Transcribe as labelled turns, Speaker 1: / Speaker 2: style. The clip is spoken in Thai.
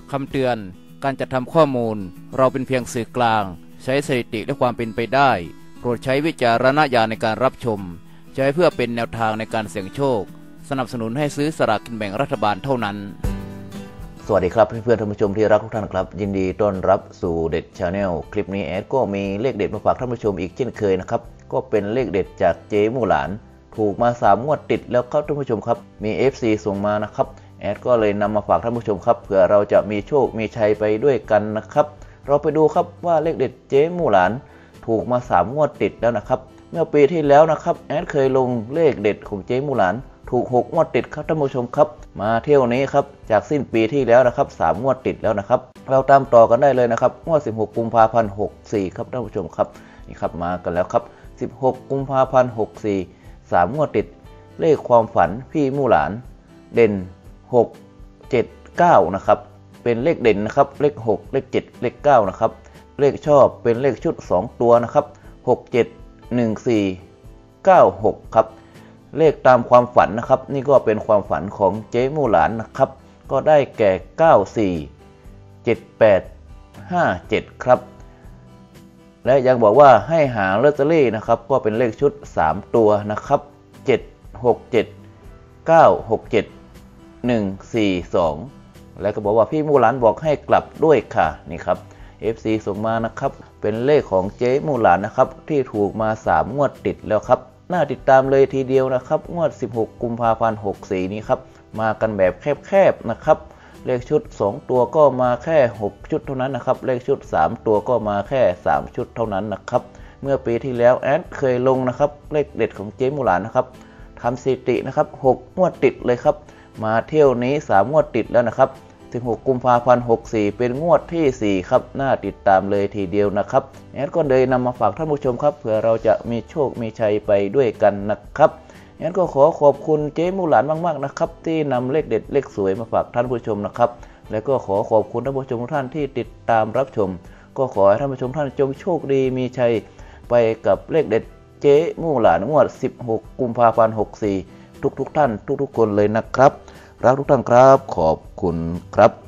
Speaker 1: คำเตือนการจัดทำข้อมูลเราเป็นเพียงสื่อกลางใช้สถิติและความเป็นไปได้โปรดใช้วิจารณญาณในการรับชมใช้เพื่อเป็นแนวทางในการเสี่ยงโชคสนับสนุนให้ซื้อสลากกินแบ่งรัฐบาลเท่านั้น
Speaker 2: สวัสดีครับเพื่อนๆท่านผู้ชมที่รักทุกท่านครับยินดีต้อนรับสู่เด็ดชาแนลคลิปนี้แอดก็มีเลขเด็ดมาฝากท่านผู้ชมอีกเช่นเคยนะครับก็เป็นเลขเด็ดจากเจ๊มู่หลานถูกมา3 งวดติดแล้วครับท่านผู้ชมครับมี FC ส่งมานะครับแอดก็เลยนำมาฝากท่านผู้ชมครับเผื่อเราจะมีโชคมีชัยไปด้วยกันนะครับเราไปดูครับว่าเลขเด็ดเจ๊มู่หลานถูกมา3 งวดติดแล้วนะครับเมื่อปีที่แล้วนะครับแอดเคยลงเลขเด็ดของเจ๊มู่หลานถูก6 งวดติดครับท่านผู้ชมครับมาเที่ยวนี้ครับจากสิ้นปีที่แล้วนะครับ3 งวดติดแล้วนะครับเราตามต่อกันได้เลยนะครับงวด16 กุมภาพันธ์ 64ครับท่านผู้ชมครับนี่ครับมากันแล้วครับ16 กุมภาพันธ์ 64 3 งวดติดเลขความฝันพี่มู่หลานเด่น6 7 9นะครับเป็นเลขเด่นนะครับเลข6เลข7เลข9นะครับเลขชอบเป็นเลขชุด2 ตัวนะครับ6 7 1 4 9 6ครับเลขตามความฝันนะครับนี่ก็เป็นความฝันของเจ๊มู่หลานนะครับก็ได้แก่94 78 57ครับและยังบอกว่าให้หาลอตเตอรี่นะครับก็เป็นเลขชุด3 ตัวนะครับ7 6 7 9 6 7 1 4 2และก็บอกว่าพี่มู่หลานบอกให้กลับด้วยค่ะนี่ครับ FC ส่งมานะครับเป็นเลขของเจ๊มู่หลานนะครับที่ถูกมา3 งวดติดแล้วครับน่าติดตามเลยทีเดียวนะครับงวด16 กุมภาพันธ์ 64นี้ครับมากันแบบแคบๆนะครับเลขชุด2 ตัวก็มาแค่6 ชุดเท่านั้นนะครับเลขชุด3 ตัวก็มาแค่3 ชุดเท่านั้นนะครับเมื่อปีที่แล้วแอดเคยลงนะครับเลขเด็ดของเจ๊มู่หลานนะครับทำสถิตินะครับ6 งวดติดเลยครับมาเที่ยวนี้3 งวดติดแล้วนะครับ16 กุมภาพันธ์ 64เป็นงวดที่4ครับน่าติดตามเลยทีเดียวนะครับแอดก็เลยนำมาฝากท่านผู้ชมครับเผื่อเราจะมีโชคมีชัยไปด้วยกันนะครับแอดก็ขอขอบคุณเจ๊มู่หลานมากๆนะครับที่นำเลขเด็ดเลขสวยมาฝากท่านผู้ชมนะครับและก็ขอขอบคุณท่านผู้ชมทุกท่านที่ติดตามรับชมก็ขอให้ท่านผู้ชมท่านจงโชคดีมีชัยไปกับเลขเด็ดเจ๊มู่หลานงวด16 กุมภาพันธ์ 64ทุกท่านทุกคนเลยนะครับรักทุกท่านครับขอบคุณครับ